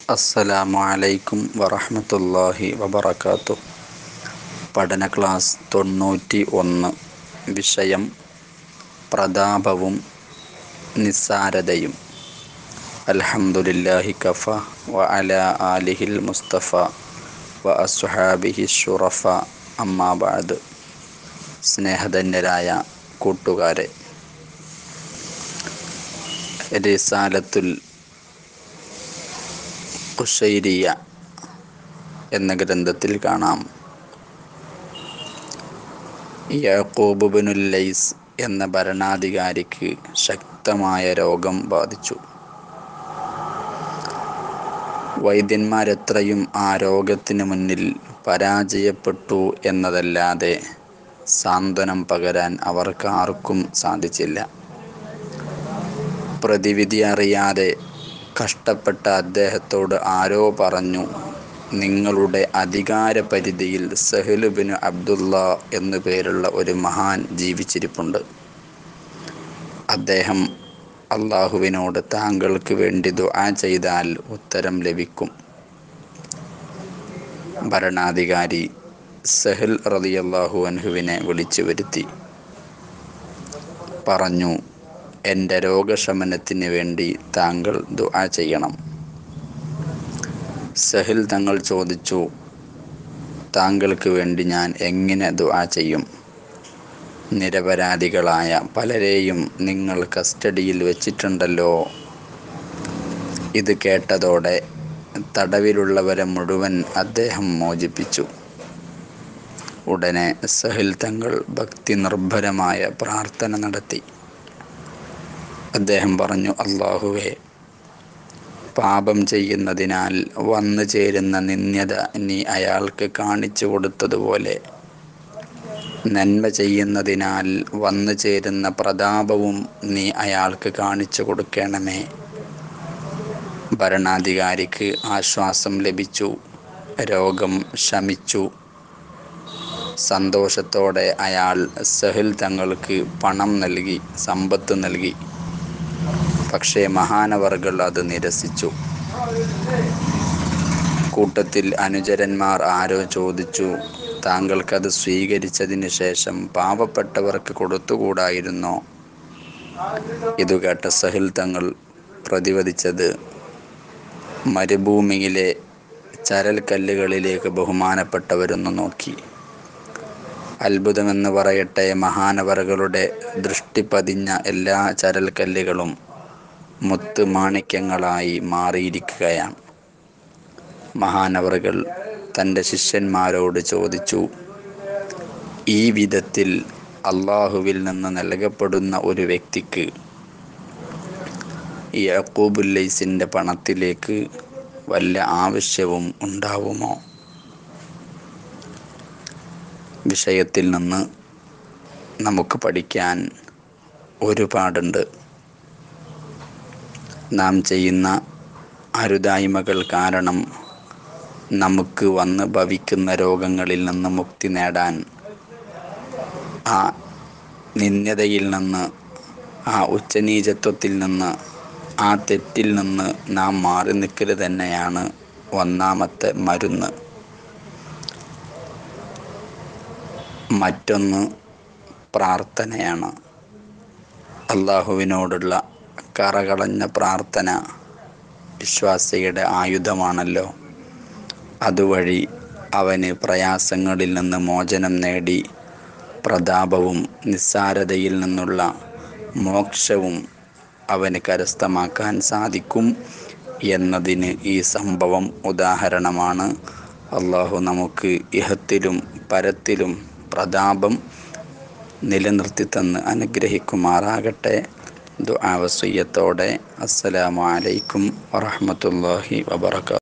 അസ്സലാമു അലൈക്കും വറഹ്മത്തുള്ളാഹി വബറകാതുഹു. പഠന ക്ലാസ് 91. വിഷയം പ്രതാപവും നിസ്സാരതയും. അൽഹംദുലില്ലാഹി കഫ വ അലാ ആലിഹിൽ മുസ്തഫ വ അസ്ഹാബിഹി ശുറഫ. അമ്മാ ബഅദ്. സ്നേഹധന്യരായ കൂട്ടുകാരെ, റിസാലത്തുൽ ഖുശൈരിയ്യ എന്ന ഗ്രന്ഥത്തിൽ കാണാം, യഅ്ഖൂബ് ഇബ്നുൽ ലൈസ് എന്ന ഭരണാധികാരിക്ക് ശക്തമായ രോഗം ബാധിച്ചു. വൈദ്യന്മാരെത്രയും ആ രോഗത്തിന് മുന്നിൽ പരാജയപ്പെട്ടു എന്നതല്ലാതെ സാന്ത്വനം പകരാൻ അവർക്കാർക്കും സാധിച്ചില്ല. പ്രതിവിധി അറിയാതെ കഷ്ടപ്പെട്ട അദ്ദേഹത്തോട് ആരോ പറഞ്ഞു, നിങ്ങളുടെ അധികാരപരിധിയിൽ സഹ്ൽ ഇബ്നു അബ്ദുല്ലാ എന്നു പേരുള്ള ഒരു മഹാൻ ജീവിച്ചിരിപ്പുണ്ട്. അദ്ദേഹം അള്ളാഹുവിനോട് താങ്കൾക്ക് വേണ്ടി ദുആ ചെയ്താൽ ഉത്തരം ലഭിക്കും. ഭരണാധികാരി സഹ്ൽ റളിയല്ലാഹു അൻഹുവിനെ വിളിച്ചു വരുത്തി പറഞ്ഞു, എൻ്റെ രോഗശമനത്തിന് വേണ്ടി താങ്കൾ ദുആ ചെയ്യണം. സഹ്ൽ തങ്ങൾ ചോദിച്ചു, താങ്കൾക്ക് വേണ്ടി ഞാൻ എങ്ങനെ ദുആ ചെയ്യും? നിരപരാധികളായ പലരെയും നിങ്ങൾ കസ്റ്റഡിയിൽ വെച്ചിട്ടുണ്ടല്ലോ. ഇത് കേട്ടതോടെ തടവിലുള്ളവരെ മുഴുവൻ അദ്ദേഹം മോചിപ്പിച്ചു. ഉടനെ സഹ്ൽ തങ്ങൾ ഭക്തി നിർഭരമായ പ്രാർത്ഥന നടത്തി. അദ്ദേഹം പറഞ്ഞു, അല്ലാഹുവേ, പാപം ചെയ്യുന്നതിനാൽ വന്നു ചേരുന്ന നിന്ദ്യത നീ അയാൾക്ക് കാണിച്ചു കൊടുത്തതുപോലെ നന്മ ചെയ്യുന്നതിനാൽ വന്നു ചേരുന്ന പ്രതാപവും നീ അയാൾക്ക് കാണിച്ചു കൊടുക്കണമേ. ഭരണാധികാരിക്ക് ആശ്വാസം ലഭിച്ചു. രോഗം ശമിച്ചു. സന്തോഷത്തോടെ അയാൾ സഹ്ൽ തങ്ങൾക്ക് പണം നൽകി, സമ്പത്ത് നൽകി. പക്ഷേ മഹാനവർകൾ അത് നിരസിച്ചു. കൂട്ടത്തിൽ അനുചരന്മാർ ആരോ ചോദിച്ചു, താങ്കൾക്കത് സ്വീകരിച്ചതിന് ശേഷം പാവപ്പെട്ടവർക്ക് കൊടുത്തുകൂടായിരുന്നോ? ഇതുകേട്ട സഹ്ൽ തങ്ങൾ പ്രതിവദിച്ചത്, മരുഭൂമിയിലെ ചരൽക്കല്ലുകളിലേക്ക് ബഹുമാനപ്പെട്ടവരൊന്നു നോക്കി. അത്ഭുതമെന്ന് പറയട്ടെ, മഹാനവറുകളുടെ ദൃഷ്ടി പതിഞ്ഞ എല്ലാ ചരൽക്കല്ലുകളും മുത്ത് മാണിക്യങ്ങളായി മാറിയിരിക്കുകയാണ്. മഹാനവറുകൾ തൻ്റെ ശിഷ്യന്മാരോട് ചോദിച്ചു, ഈ വിധത്തിൽ അള്ളാഹുവിൽ നിന്ന് നൽകപ്പെടുന്ന ഒരു വ്യക്തിക്ക് യഅ്ഖൂബുൽ ലൈസിൻ്റെ പണത്തിലേക്ക് വല്ല ആവശ്യവും ഉണ്ടാവുമോ? വിഷയത്തിൽ നിന്ന് നമുക്ക് പഠിക്കാൻ ഒരുപാടുണ്ട്. നാം ചെയ്യുന്ന അരുതായ്മകൾ കാരണം നമുക്ക് വന്ന് ഭവിക്കുന്ന രോഗങ്ങളിൽ നിന്ന് മുക്തി നേടാൻ, ആ നിന്ദ്യതയിൽ നിന്ന്, ആ ഉച്ചനീചത്വത്തിൽ നിന്ന്, ആ തെറ്റിൽ നിന്ന് നാം മാറി നിൽക്കൽ തന്നെയാണ് ഒന്നാമത്തെ മരുന്ന്. മറ്റൊന്ന് പ്രാർത്ഥനയാണ്. അള്ളാഹുവിനോടുള്ള കറകളഞ്ഞ പ്രാർത്ഥന വിശ്വാസിയുടെ ആയുധമാണല്ലോ. അതുവഴി അവന് പ്രയാസങ്ങളിൽ നിന്ന് മോചനം നേടി പ്രതാപവും നിസ്സാരതയിൽ നിന്നുള്ള മോക്ഷവും അവന് കരസ്ഥമാക്കാൻ സാധിക്കും എന്നതിന് ഈ സംഭവം ഉദാഹരണമാണ്. അള്ളാഹു നമുക്ക് ഇഹത്തിലും പരത്തിലും പ്രതാപം നിലനിർത്തി തന്ന് അനുഗ്രഹിക്കുമാറാകട്ടെ. ദുആ വസിയ്യത്തോടെ അസ്സലാമു അലൈക്കും വറഹ്മത്തുള്ളാഹി വബറകാതുഹു.